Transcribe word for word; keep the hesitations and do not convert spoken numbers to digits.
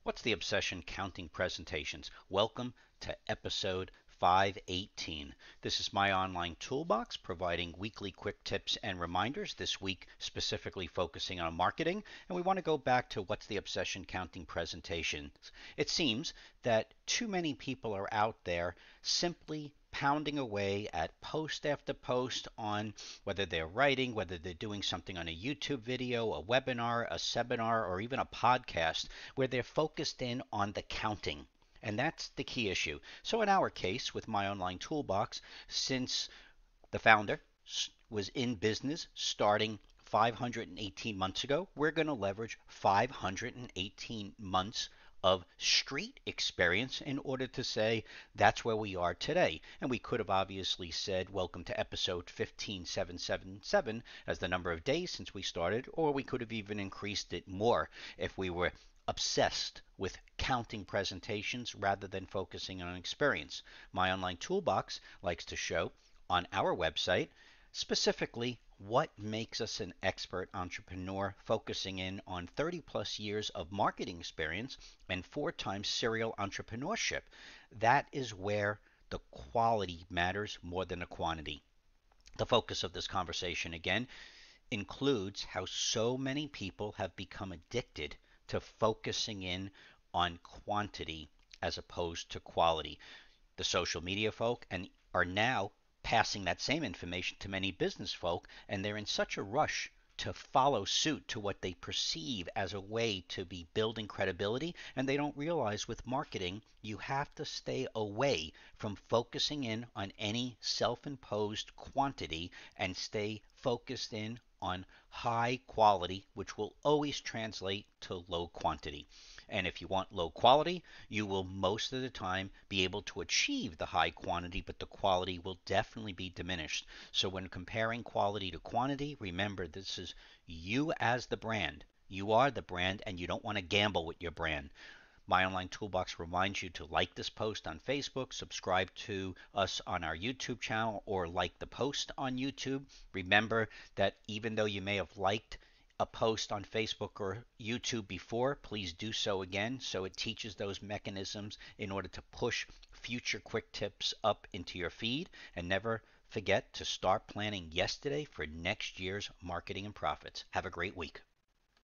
What's the obsession counting presentations? Welcome to episode five eighteen. This is my online toolbox providing weekly quick tips and reminders, this week specifically focusing on marketing. And we want to go back to what's the obsession counting presentations. It seems that too many people are out there simply pounding away at post after post on whether they're writing, whether they're doing something on a YouTube video, a webinar, a seminar, or even a podcast where they're focused in on the counting. And that's the key issue. So in our case with my online toolbox, since the founder was in business starting five hundred eighteen months ago, we're going to leverage five hundred eighteen months of street experience in order to say that's where we are today. And we could have obviously said welcome to episode fifteen seven seventy-seven as the number of days since we started, or we could have even increased it more if we were obsessed with counting presentations rather than focusing on experience. My online toolbox likes to show on our website specifically what makes us an expert entrepreneur focusing in on thirty plus years of marketing experience and four times serial entrepreneurship. That is where the quality matters more than the quantity. The focus of this conversation again includes how so many people have become addicted to focusing in on quantity as opposed to quality. The social media folk and are now passing that same information to many business folk, and they're in such a rush to follow suit to what they perceive as a way to be building credibility, and they don't realize with marketing you have to stay away from focusing in on any self-imposed quantity and stay focused in on high quality, which will always translate to low quantity. And if you want low quality, you will most of the time be able to achieve the high quantity, but the quality will definitely be diminished. So when comparing quality to quantity, remember this is you as the brand. You are the brand, and you don't want to gamble with your brand. My Online Toolbox reminds you to like this post on Facebook, subscribe to us on our YouTube channel, or like the post on YouTube. Remember that even though you may have liked a post on Facebook or YouTube before, please do so again so it teaches those mechanisms in order to push future quick tips up into your feed. And never forget to start planning yesterday for next year's marketing and profits. Have a great week.